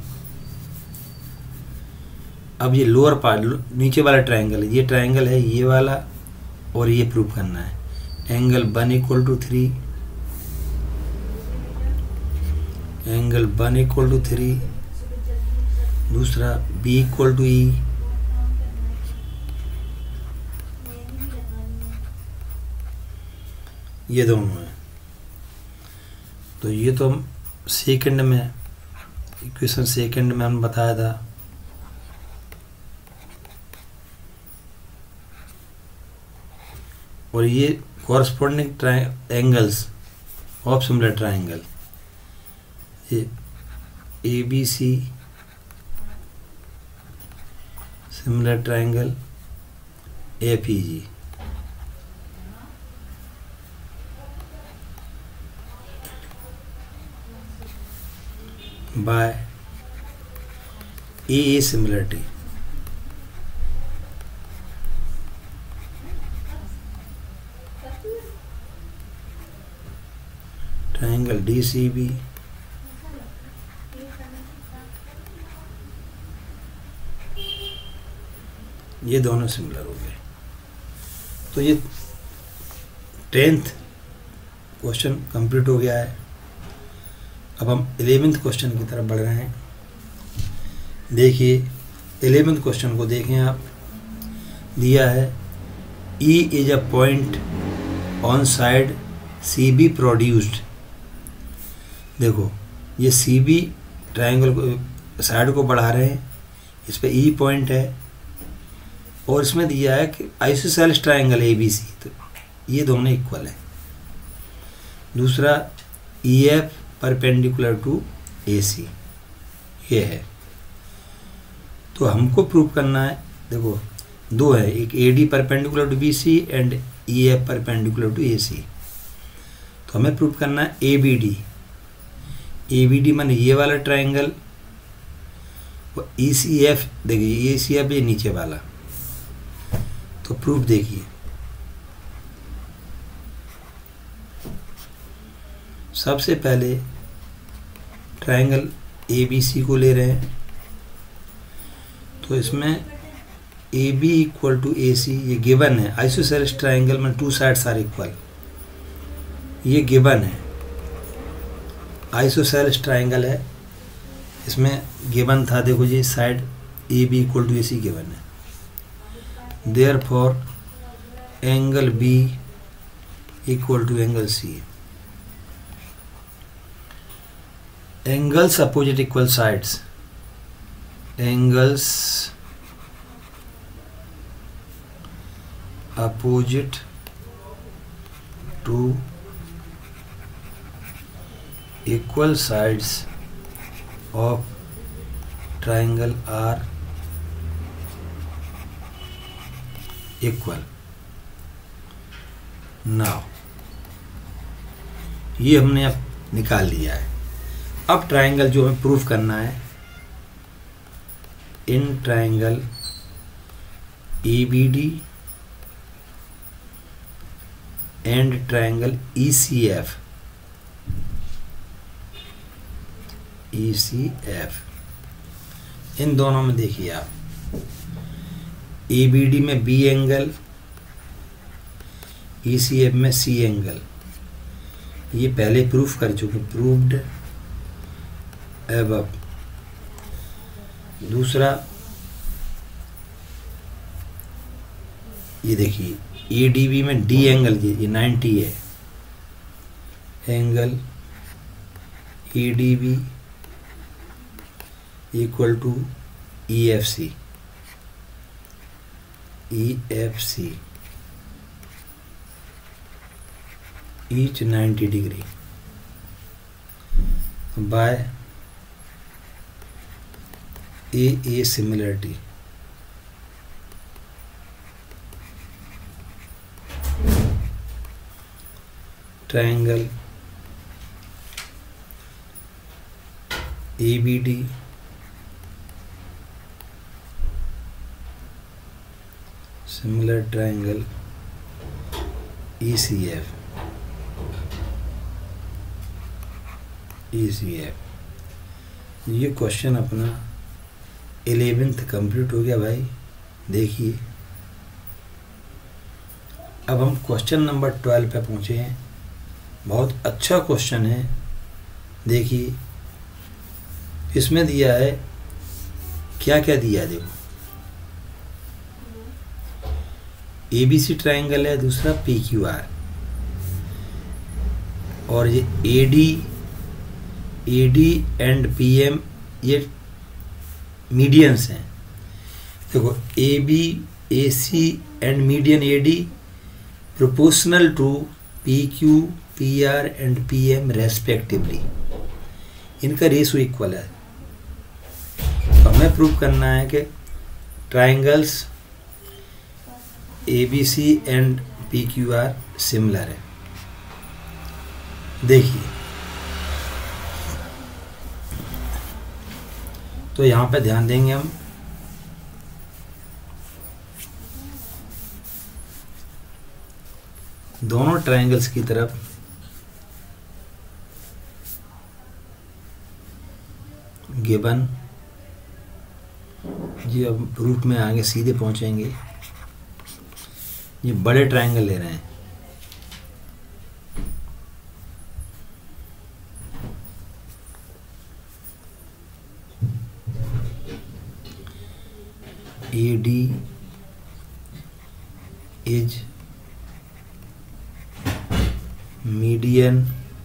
अब ये लोअर पार्ट नीचे वाला ट्रायंगल है, ये ट्रायंगल है ये वाला, और ये प्रूफ करना है। Angle one equal to three, angle one equal to three, दूसरा बी इक्वल टू ई, ये दोनों है। तो ये तो हम सेकंड में इक्वेशन सेकंड में हम बताया था। और ये corresponding angles of similar triangle, ये A B C similar triangle A P G. By A A similarity. Triangle D C B ये दोनों सिमिलर हो गए। तो ये टेंथ क्वेश्चन कंप्लीट हो गया है। अब हम इलेवेंथ क्वेश्चन की तरफ बढ़ रहे हैं। देखिए इलेवेंथ क्वेश्चन को देखें आप। दिया है E is a point on side C B produced. देखो ये सी बी ट्राइंगल को साइड को बढ़ा रहे हैं, इस पे E पॉइंट है और इसमें दिया है कि isosceles triangle A B C, तो ये दोनों इक्वल है। दूसरा E F perpendicular to A C ये है। तो हमको प्रूव करना है, देखो दो है, एक A D perpendicular to B C and E F perpendicular to A C. तो हमें प्रूव करना है A B D. A B D माने ये वाला ट्राइंगल, ई सी एफ देखिए ए सी एफ ये नीचे वाला। तो प्रूफ देखिए, सबसे पहले ट्राइंगल ए बी सी को ले रहे हैं। तो इसमें A B equal to A C ये गिवन है। आइसोसेलेस ट्राइंगल में टू साइड्स आर इक्वल, ये गिवन है। आइसोसेलेस ट्राइंगल है, इसमें गिवन था, देखो जी side A B equal to A C given है। Therefore, angle B equal to angle C. Angles opposite equal sides. Angles opposite to equal sides of triangle are equal. Now ये हमने अब निकाल लिया है। अब ट्राइंगल जो हमें प्रूफ करना है, in triangle A B D and triangle E C F E C F इन दोनों में देखिए आप, ए बी डी में B angle, E C F में सी एंगल, ये पहले प्रूफ कर चुके, प्रूव्ड एबव। दूसरा ये देखिए ए डी बी में डी एंगल, ये नाइन्टी है angle A D B equal to E F C E F C each ninety degree by A A similarity. Triangle A B D similar triangle E C F E C F। ये question अपना eleventh complete हो गया भाई। देखिए अब हम question number twelve पे पहुँचे हैं। बहुत अच्छा क्वेश्चन है। देखिए इसमें दिया है, क्या क्या दिया है, देखो ए बी सी ट्राइंगल है, दूसरा पी क्यू आर, और ये A D A D and P M ये मीडियंस हैं। देखो A B A C and median A D proportional to P Q P R and P M respectively, इनका ratio equal है। तो हमें prove करना है कि triangles A B C and P Q R similar है। देखिए तो यहाँ पे ध्यान देंगे हम दोनों ट्रायंगल्स की तरफ गिवन, ये अब रूट में आगे सीधे पहुंचेंगे। ये बड़े ट्रायंगल ले रहे हैं, A D is median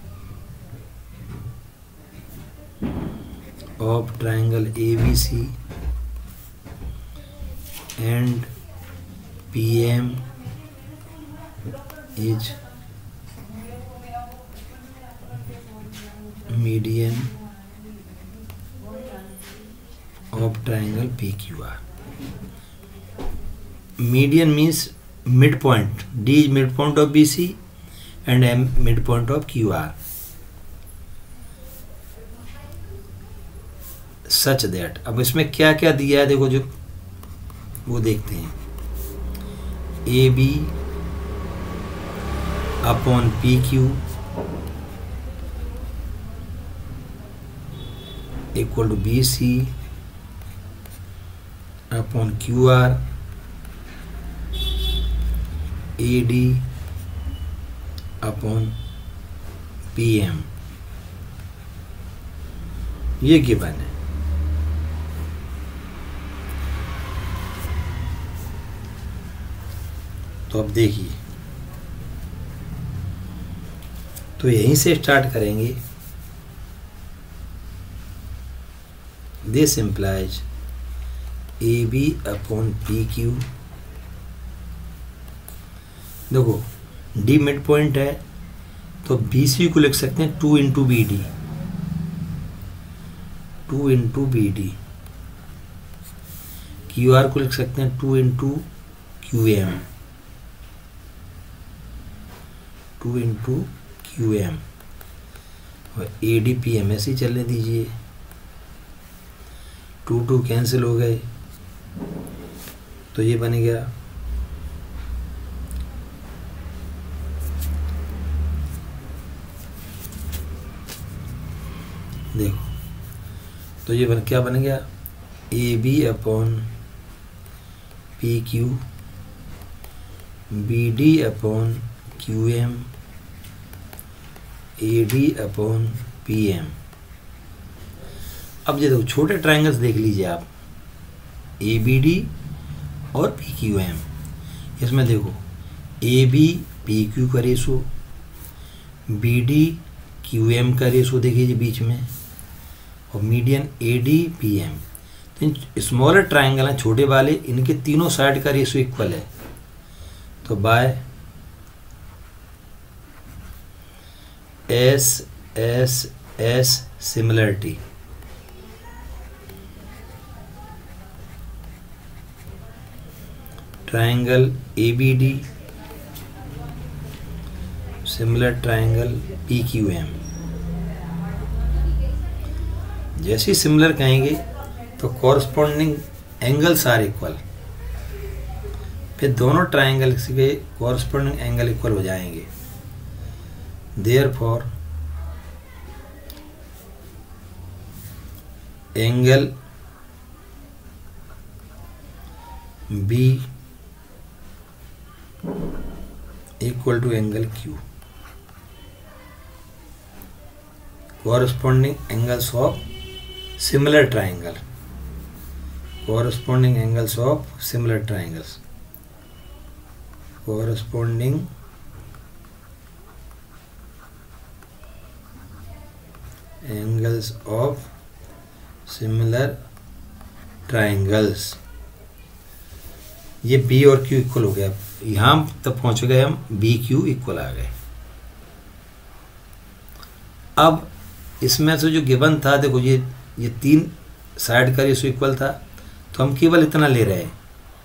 of triangle A B C and P M is median of triangle P Q R. Median means midpoint. D is midpoint of B C and M midpoint of Q R. Such that, अब इसमें क्या क्या दिया है देखो, जो वो देखते हैं। A B upon P Q equal to B C upon Q R, A D upon P M, ये गिवन है। तो अब देखिए, तो यहीं से स्टार्ट करेंगे। This implies A B upon P Q. देखो डी मिड पॉइंट है तो बी सी को लिख सकते हैं two into B D, two into B D. Q R को लिख सकते हैं two into Q M, to into Q M, और ए डी पी एम ऐसे ही चलने दीजिए। टू टू कैंसिल हो गए तो ये बन गया देखो, तो ये बन क्या बन गया, A B upon P Q, B D upon Q M, A D upon P M. अब ये देखो छोटे ट्रायंगल्स देख लीजिए आप, ए बी डी और पी क्यू एम। इसमें देखो ए बी पी क्यू का ratio, B D Q M का रेशो देखिए बीच में, और median A D P M. तो इन स्मॉलर ट्रायंगल हैं छोटे वाले, इनके तीनों साइड का रेशो इक्वल है। तो by S S S similarity, triangle A B D similar triangle P Q M. जैसे ही सिमिलर कहेंगे तो कॉरस्पॉन्डिंग एंगल्स आर इक्वल, फिर दोनों ट्रायंगल्स के कॉरस्पॉन्डिंग एंगल इक्वल हो जाएंगे। Therefore, angle B equal to angle Q. Corresponding angles of similar triangle. Corresponding angles of similar triangles. Corresponding angles of similar triangles। ये B और Q equal हो गया, यहाँ तक पहुँच गए हम, बी क्यू इक्वल आ गए। अब इसमें से जो गिवन था देखो, ये ये तीन साइड का रेशो इक्वल था, तो हम केवल इतना ले रहे हैं।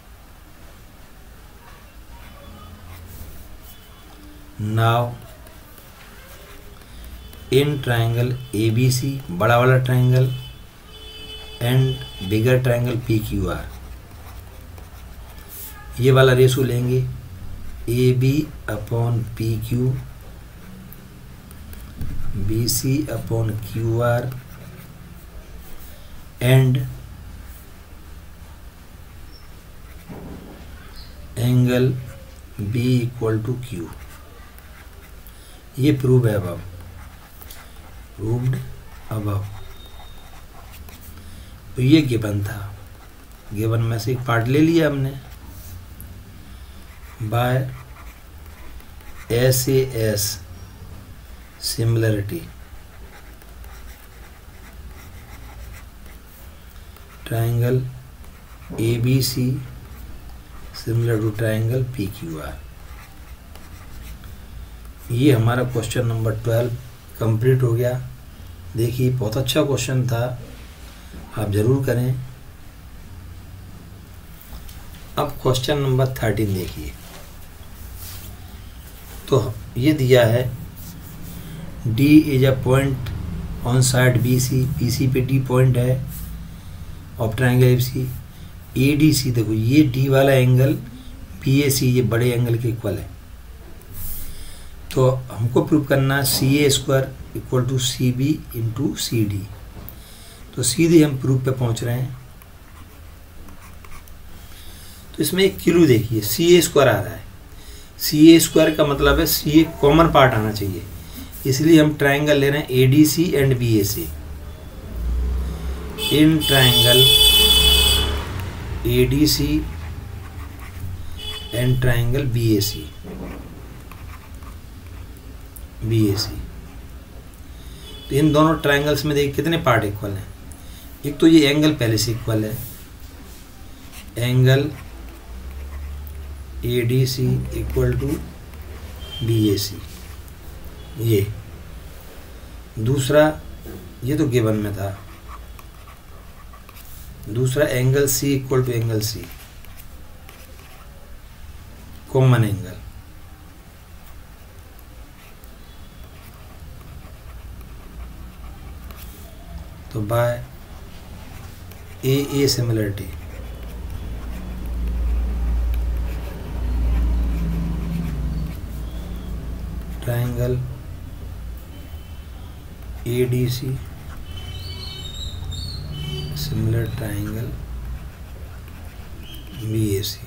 Now in triangle A B C, बड़ा वाला triangle, and bigger triangle P Q R, ये वाला रेशो लेंगे A B upon P Q, B C upon Q R and angle B equal to Q. ये प्रूव है above, proved above. तो ये given था, गिवन में से एक पार्ट ले लिया हमने by S A S similarity, triangle A B C similar to triangle P Q R. ये हमारा क्वेश्चन नंबर ट्वेल्व कंप्लीट हो गया। देखिए बहुत अच्छा क्वेश्चन था, आप जरूर करें। अब क्वेश्चन नंबर थर्टीन देखिए। तो ये दिया है D is a point on side B C, B C पे D पॉइंट है of triangle A B C. A D C, देखो ये D वाला एंगल बी ए सी ये बड़े एंगल के इक्वल है। तो हमको प्रूव करना है C A square equal to C B into C D. तो सीधे हम प्रूफ पे पहुंच रहे हैं। तो इसमें एक किलो देखिए सी ए स्क्वायर आ रहा है। सी ए स्क्वायर का मतलब है सी ए कॉमन पार्ट आना चाहिए, इसलिए हम ट्रायंगल ले रहे हैं A D C and B A C. In triangle A D C and triangle B A C, B A C. तो इन दोनों ट्रायंगल्स में देखिए कितने पार्ट इक्वल हैं। एक तो ये एंगल पहले से इक्वल है, angle A D C equal to B A C. ये दूसरा, ये तो गिवन में था। दूसरा angle C equal to angle C, common angle. तो by A A similarity triangle A D C similar triangle B A C.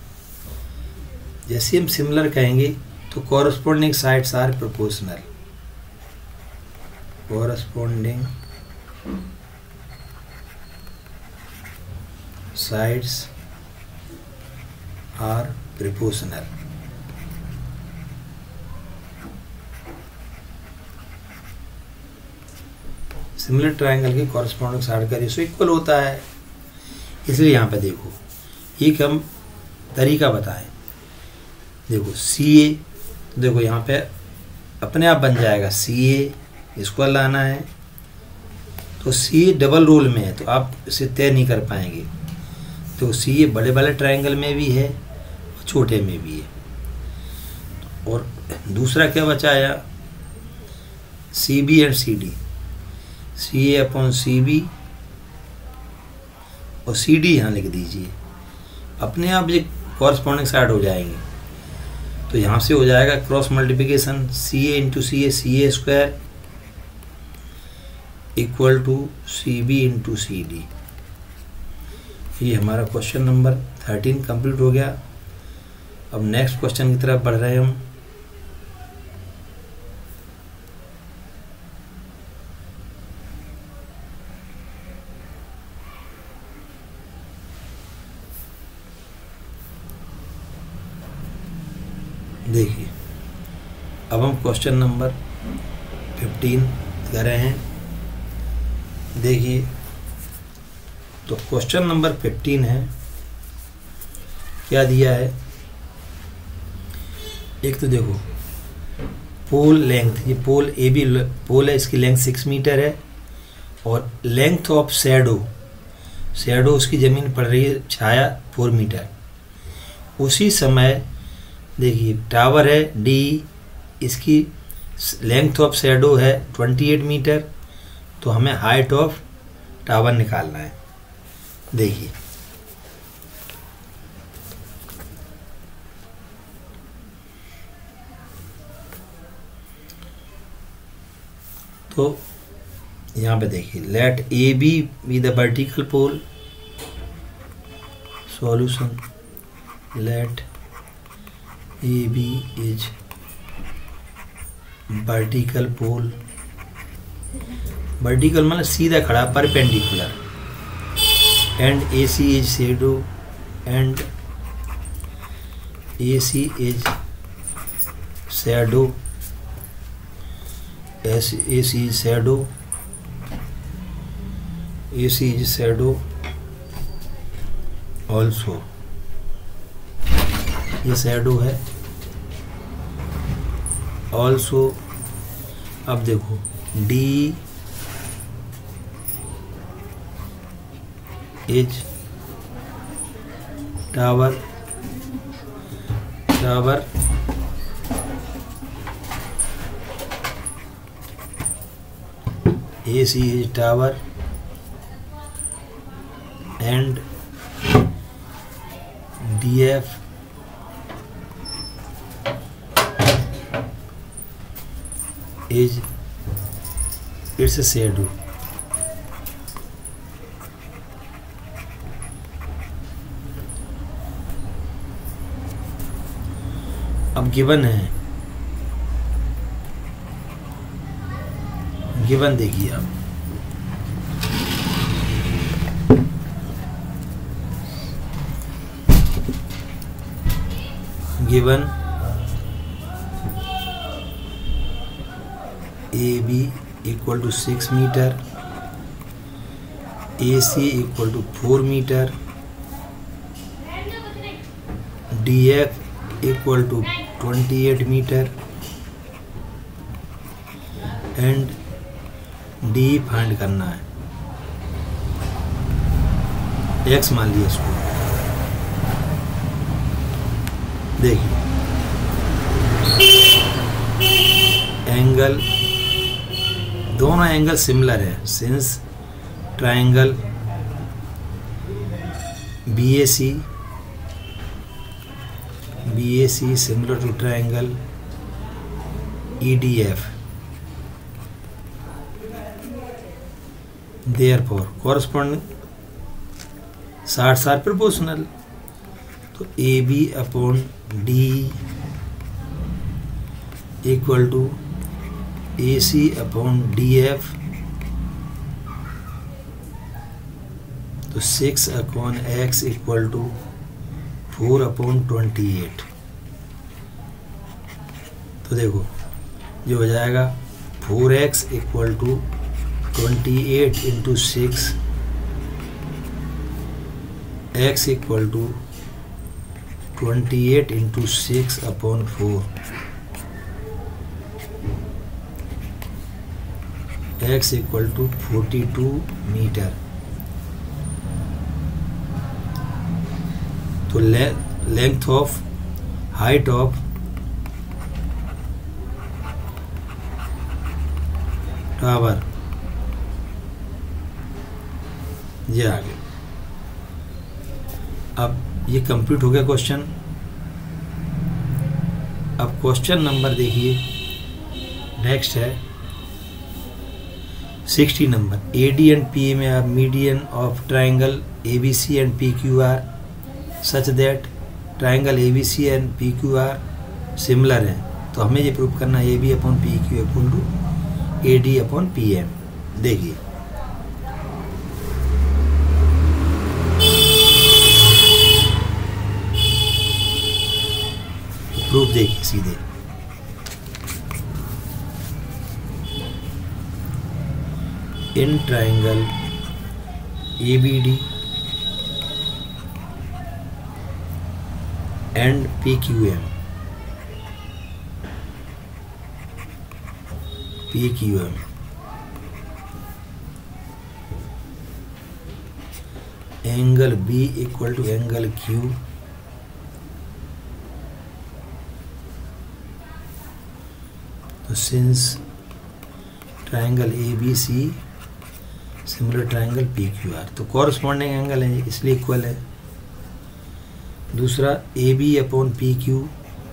जैसे हम सिमिलर कहेंगे तो corresponding sides are proportional, corresponding sides are proportional। Similar triangle के corresponding side का ratio equal होता है। इसलिए यहाँ पे देखो एक हम तरीका बताएं। देखो सी ए, देखो यहाँ पे अपने आप बन जाएगा सी ए, इसको लाना है। तो सी ए डबल रोल में है तो आप इसे तय नहीं कर पाएंगे। तो सी ए बड़े वाले ट्रायंगल में भी है और छोटे में भी है। और दूसरा क्या बचाया, C B and C D, C A upon C B और सी डी यहाँ लिख दीजिए। अपने आप ये कॉरस्पॉन्डिंग साइड हो जाएंगे। तो यहाँ से हो जाएगा cross multiplication C A into C A, C A square equal to C B into C D. ये हमारा क्वेश्चन नंबर थर्टीन कंप्लीट हो गया। अब नेक्स्ट क्वेश्चन की तरफ बढ़ रहे हैं हम। देखिए अब हम क्वेश्चन नंबर फिफ्टीन कर रहे हैं। देखिए तो क्वेश्चन नंबर फिफ्टीन है, क्या दिया है। एक तो देखो पोल लेंथ, ये पोल ए बी पोल है, इसकी लेंथ सिक्स मीटर है और लेंथ ऑफ शैडो, शैडो उसकी ज़मीन पड़ रही है छाया फोर मीटर। उसी समय देखिए टावर है डी, इसकी लेंथ ऑफ शैडो है ट्वेंटी एट मीटर। तो हमें हाइट ऑफ टावर निकालना है। देखिए तो यहाँ पे देखिए, let A B be the vertical pole, solution let A B is vertical pole, vertical मतलब सीधा खड़ा, perpendicular, and A C is shadow, and A C is shadow, A C is shadow, A C is shadow also, ये shadow है also. अब देखो D is tower, tower A C is tower, and D F is its shadow। अब given है, given देखिए आप, given A B equal to six metre, A C equal to four metre, D F equal to twenty eight metre, and D find करना है, X मान लिया इसको। देखिए एंगल, दोनों एंगल सिमिलर है, since triangle B A C, B A C similar to triangle E D F, therefore corresponding sides sides proportional, तो A B upon D equal to A C upon D F, तो six upon X equal to four upon twenty eight. तो देखो जो हो जाएगा four x equal to twenty eight into six, x equal to twenty eight into six upon four, x equal to forty two meter. तो length of, height of tower, ये आ गया। अब ये कंप्लीट हो गया क्वेश्चन। अब क्वेश्चन नंबर देखिए, नेक्स्ट है sixty number, A D and P A में आप median of triangle A B C and P Q R such that triangle A B C and P Q R similar है। तो हमें ये prove करना है A B upon P Q equal to A D upon P M. देखिए proof देखिए सीधे, in triangle A B D and P Q M, P Q M angle B equal to angle Q, तो since triangle A B C similar triangle P Q R, तो corresponding angle है इसलिए equal है। दूसरा A B upon P Q,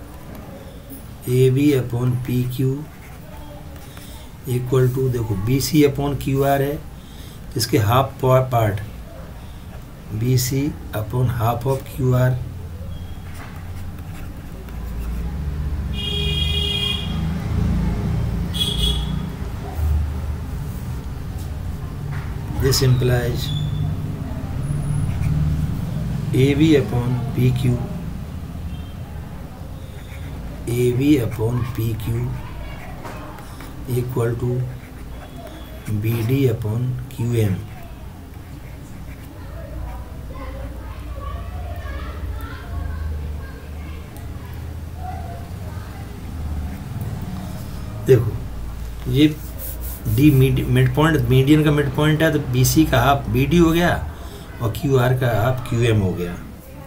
A B upon P Q equal to, देखो B C upon Q R है जिसके half part B C upon half of Q R, this implies A B upon P Q, A B upon P Q equal to B D upon Q M। देखो ये D mid point, median का mid point है, तो B सी का half B D हो गया और Q R का हाफ क्यू एम हो गया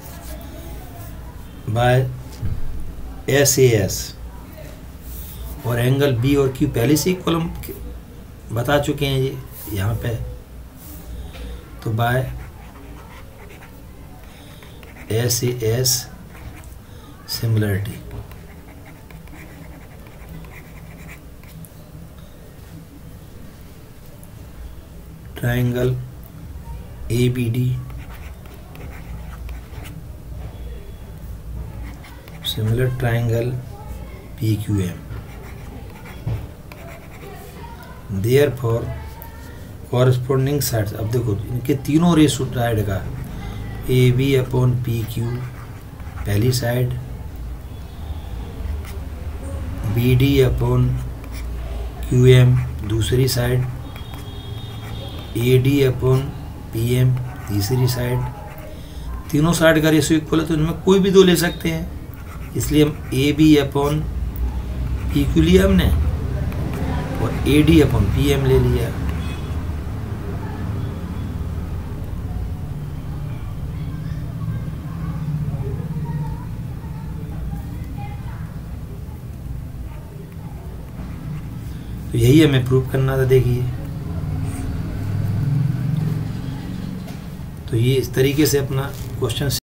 बाय एस ए एस। और एंगल बी और क्यू पहले से इक्वल हम बता चुके हैं ये यहाँ पे, तो by S A S similarity. Triangle A B D similar triangle P Q M, therefore corresponding sides. अब देखो इनके तीनों रेशो साइड का A B upon P Q पहली side, B D upon Q M दूसरी side, A D upon P M तीसरी side. तीनों side का रेशो इक्वल है तो इनमें कोई भी दो ले सकते हैं, इसलिए हम A B upon P Q लिया हमने और A D upon P M ले लिया। तो यही हमें प्रूव करना था। देखिए तो ये इस तरीके से अपना क्वेश्चन